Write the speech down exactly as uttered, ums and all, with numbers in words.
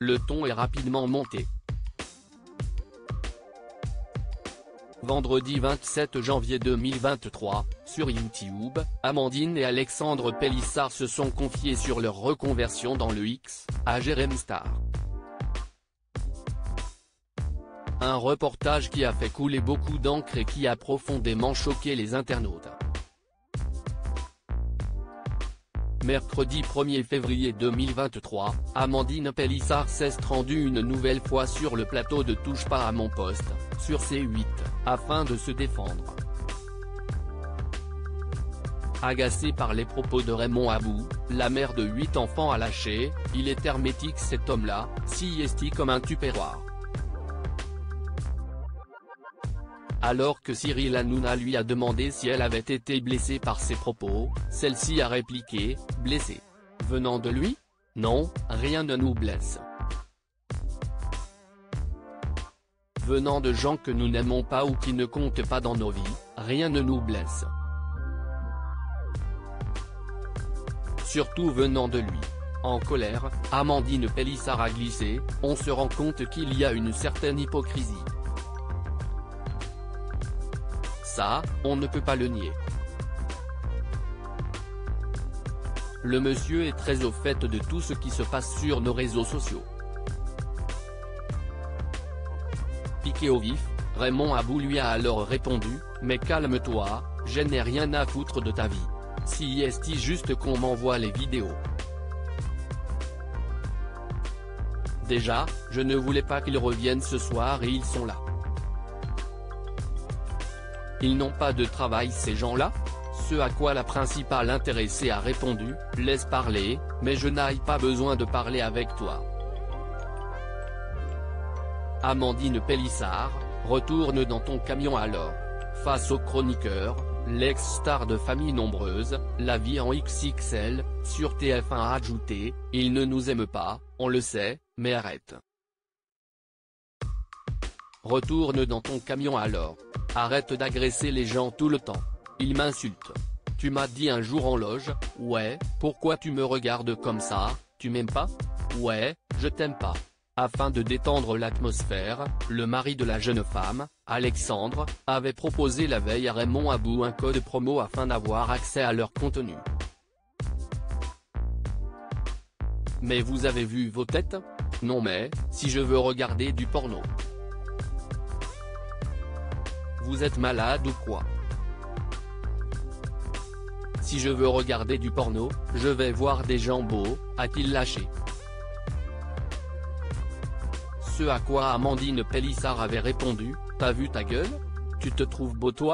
le ton est rapidement monté. Vendredi vingt-sept janvier deux mille vingt-trois, sur YouTube, Amandine et Alexandre Pélissard se sont confiés sur leur reconversion dans le X, à Jérém Star. Un reportage qui a fait couler beaucoup d'encre et qui a profondément choqué les internautes. Mercredi premier février deux mille vingt-trois, Amandine Pélissard s'est rendue une nouvelle fois sur le plateau de Touche pas à mon poste, sur C huit, afin de se défendre. Agacée par les propos de Raymond Abou, la mère de huit enfants a lâché « Il est hermétique cet homme-là, si esti comme un tupperware ». Alors que Cyril Hanouna lui a demandé si elle avait été blessée par ses propos, celle-ci a répliqué « Blessée. Venant de lui ? Non, rien ne nous blesse. Venant de gens que nous n'aimons pas ou qui ne comptent pas dans nos vies, rien ne nous blesse. Surtout venant de lui. » En colère, Amandine Pélissard a glissé « On se rend compte qu'il y a une certaine hypocrisie. Ça, on ne peut pas le nier. Le monsieur est très au fait de tout ce qui se passe sur nos réseaux sociaux. » Piqué au vif, Raymond Abou lui a alors répondu « Mais calme-toi, je n'ai rien à foutre de ta vie. Si est juste qu'on m'envoie les vidéos. Déjà, je ne voulais pas qu'ils reviennent ce soir et ils sont là. Ils n'ont pas de travail ces gens-là ?» Ce à quoi la principale intéressée a répondu « Laisse parler, mais je n'ai pas besoin de parler avec toi. » Amandine Pélissard, retourne dans ton camion alors. Face au chroniqueur, l'ex-star de famille nombreuse, la vie en X X L, sur T F un a ajouté « Il ne nous aime pas, on le sait, mais arrête. Retourne dans ton camion alors. Arrête d'agresser les gens tout le temps. Ils m'insultent. Tu m'as dit un jour en loge, ouais, pourquoi tu me regardes comme ça, tu m'aimes pas ? Ouais, je t'aime pas. » Afin de détendre l'atmosphère, le mari de la jeune femme, Alexandre, avait proposé la veille à Raymond Abou un code promo afin d'avoir accès à leur contenu. « Mais vous avez vu vos têtes ? Non mais, si je veux regarder du porno. Vous êtes malade ou quoi ? Si je veux regarder du porno, je vais voir des gens beaux, a-t-il lâché. Ce à quoi Amandine Pélissard avait répondu « T'as vu ta gueule ? Tu te trouves beau toi ?